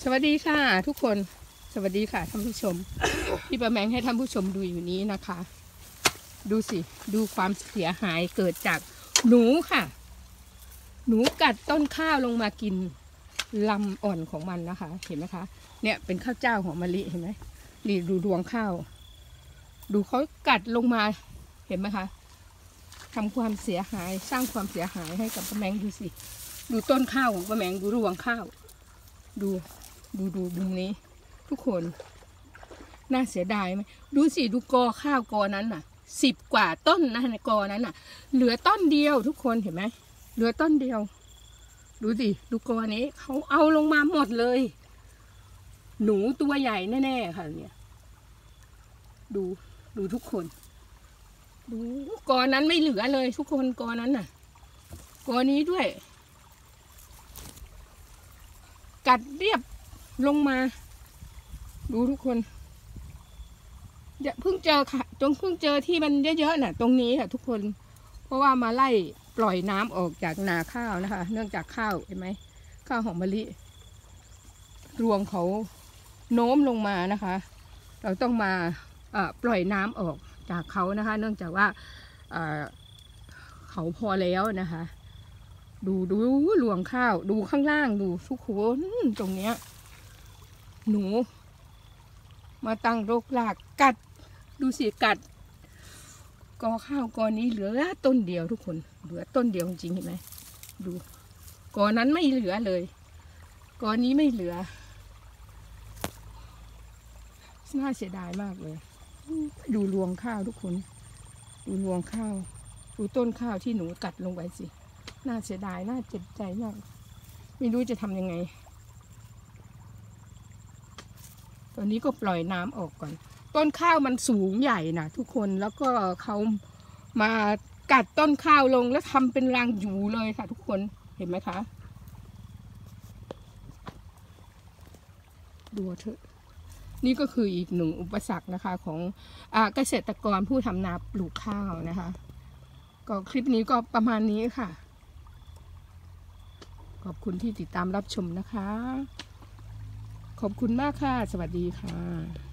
สวัสดีค่ะทุกคนสวัสดีค่ะท่านผู้ชม ที่ป้าแมงให้ท่านผู้ชมดูอยู่นี้นะคะ ดูสิดูความเสียหายเกิดจากหนูค่ะ หนูกัดต้นข้าวลงมากินลำอ่อนของมันนะคะ เห็นไหมคะเนี่ยเป็นข้าวเจ้าของมะลิเห็นไหมนี่ดูรวงข้าวดูเขากัดลงมาเห็นไหมคะทำความเสียหายสร้างความเสียหายให้กับป้าแมงดูสิดูต้นข้าวของป้าแมงดูรวงข้าวดูมุมนี้ทุกคนน่าเสียดายไหมดูสิดูกอข้าวกอนั้นน่ะ10 กว่าต้นนะในกอนั้นน่ะเหลือต้นเดียวทุกคนเห็นไหมเหลือต้นเดียวดูสิดูกอนี้เขาเอาลงมาหมดเลยหนูตัวใหญ่แน่ๆค่ะเนี่ยดูทุกคนดูกอนั้นไม่เหลือเลยทุกคนกอนั้นน่ะกอนี้ด้วยกัดเรียบลงมาดูทุกคนอย่าเพิ่งเจอค่ะเพิ่งเจอที่มันเยอะๆน่ะตรงนี้ค่ะทุกคนเพราะว่ามาไล่ปล่อยน้ำออกจากนาข้าวนะคะเนื่องจากข้าวเห็นไหมข้าวหอมมะลิรวงเขาโน้มลงมานะคะเราต้องมาปล่อยน้ำออกจากเขานะคะเนื่องจากว่าเขาพอแล้วนะคะดูรวงข้าวดูข้างล่างดูทุกคนตรงเนี้ยหนูมาตั้งรกรากกัดดูสิกัดกอข้าวกอนี้เหลือต้นเดียวทุกคนเหลือต้นเดียวจริงๆเห็นไหมดูกอนั้นไม่เหลือเลยกอนี้ไม่เหลือน่าเสียดายมากเลยดูรวงข้าวทุกคนดูรวงข้าวดูต้นข้าวที่หนูกัดลงไปสิน่าเสียดายน่าเจ็บใจมากไม่รู้จะทำยังไงตอนนี้ก็ปล่อยน้ำออกก่อนต้นข้าวมันสูงใหญ่นะทุกคนแล้วก็เขามากัดต้นข้าวลงแล้วทำเป็นรังอยู่เลยค่ะทุกคนเห็นไหมคะดูเถอะนี่ก็คืออีกหนึ่งอุปสรรคนะคะของเกษตรกรผู้ทำนาปลูกข้าวนะคะก็คลิปนี้ก็ประมาณนี้ค่ะขอบคุณที่ติดตามรับชมนะคะขอบคุณมากค่ะสวัสดีค่ะ